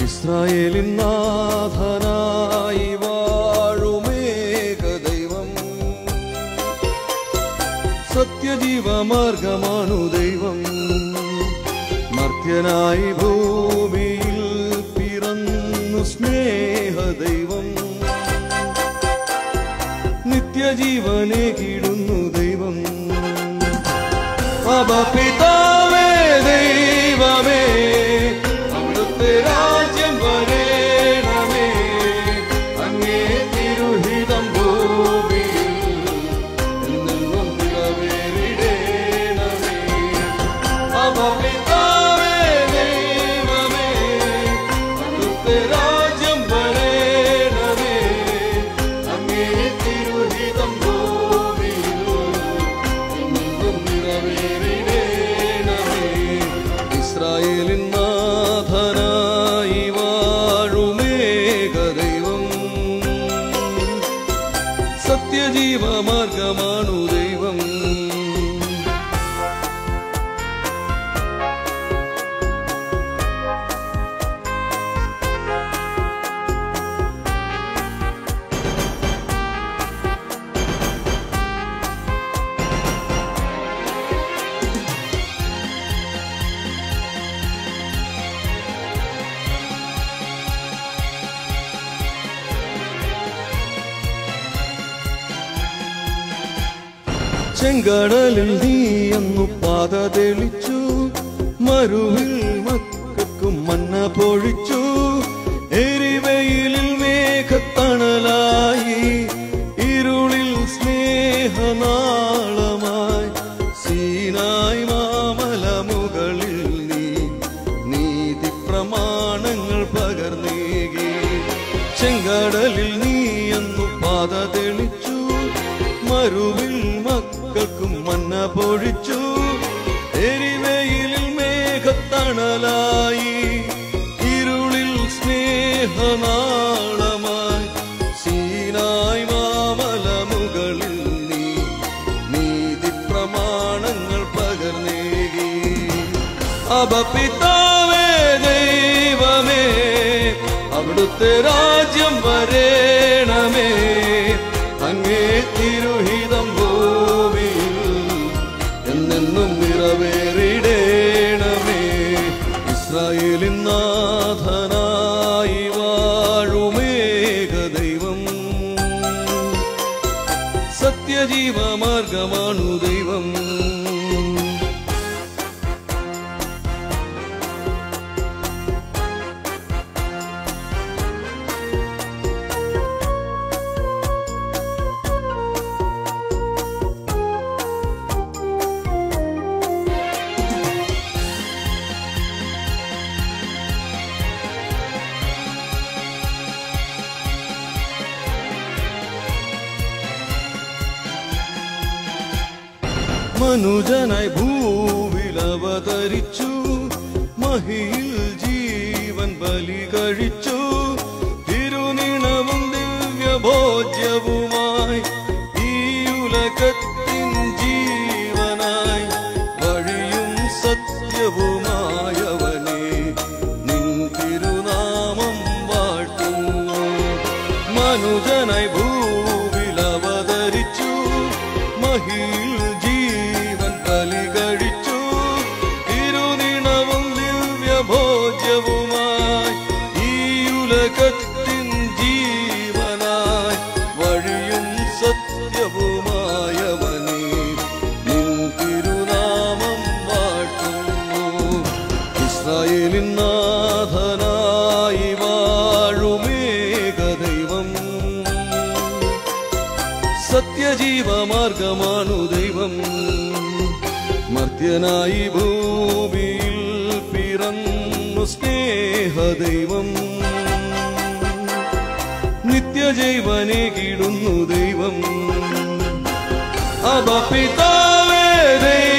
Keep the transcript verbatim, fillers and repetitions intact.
ഇസ്രായേലിൻ നാഥനായി വാഴുമേക ദൈവം, സത്യജീവമാർഗമാണു ദൈവം. മർത്യനായി ഭൂമിയിൽ പിറന്നു സ്നേഹ ദൈവം, നിത്യജീവനെ കിടുന്നു ദൈവം. അബാ പിതാവേ ദൈവമേ, അവിടുത്തെ രാജ്യം വരേണമേ, അങ്ങേ തിരുഹിതം ഭൂമിയിൽ എന്നെന്നും നിറവേറിടേണമേ. അബാ പിതാവേ ദൈവമേ, അവിടുത്തെ രാജ്യം വരേണമേ, അങ്ങേ തിരുഹിതം ഭൂമിയിൽ എന്നെന്നും നിറവേറിടേണമേ. ഇസ്രായേലിൻ നാഥനായി വാഴുമേക ദൈവം, സത്യജീവമാർഗമാണു ദൈവം. ചെങ്കടലിൽ നീ അന്നു പാത തെളിച്ചു, മരുവിൽ മക്കൾക്കും മന്ന പൊഴിച്ചു. എരിവെയിലിൽ മേഘത്തണലായി, ഇരുളിൽ സ്നേഹനാളമായി. സീനായ് മാമല മുകളിൽ നീ നീതി പ്രമാണങ്ങൾ പകർന്നേകി. ചെങ്കടലിൽ നീ അന്നു പാത തെളിച്ചു, മരുവിൽ മക്കൾക്കും മന്ന പൊഴിച്ചു. എരിവെയിലിൽ മേഘത്തണലായി, ഇരുളിൽ സ്നേഹനാളമായി. സീനായ് മാമല മുകളിൽ നീ നീതി പ്രമാണങ്ങൾ പകർന്നേകി. അബാ പിതാവേ ദൈവമേ, അവിടുത്തെ രാജ്യം വരേണമേ, അങ്ങേ തിരുഹിതം ഭൂമിയിൽ എന്നെന്നും നിറവേറിടേണമേ. ഇസ്രായേലിൻ നാഥനായി വാഴുമേക ദൈവം, സത്യജീവമാർഗമാണു ദൈവം. മനുജനായി ഭൂവിൽ അവതരിച്ചു, മഹിയിൽ ജീവൻ ബലി കഴിച്ചു. തിരുനിണവും ദിവ്യഭോജ്യവുമായി, ഈ ഉലകത്തിൻ ജീവനായി. വഴിയും സത്യവുമായവനെ, നിൻ തിരുനാമം വാഴ്ത്തുന്നു. മനുജനായി ഭൂവിൽ അവതരിച്ചു, മഹിയിൽ ജീവൻ ബലി കഴിച്ചു. തിരുനിണവും ദിവ്യഭോജ്യവുമായി, ഈ ഉലകത്തിൻ ജീവനായി. വഴിയും സത്യവുമായവനെ, നിൻ തിരുനാമം വാഴ്ത്തുന്നു. ഇസ്രായേലിൻ നാഥനായി വാഴുമേക ദൈവം, സത്യജീവമാർഗമാണു ദൈവം. മർത്യനായി ഭൂമിയിൽ പിറന്നു സ്നേഹ ദൈവം, നിത്യജീവനെ കിടുന്നു ദൈവം. അബാ പിതാവേ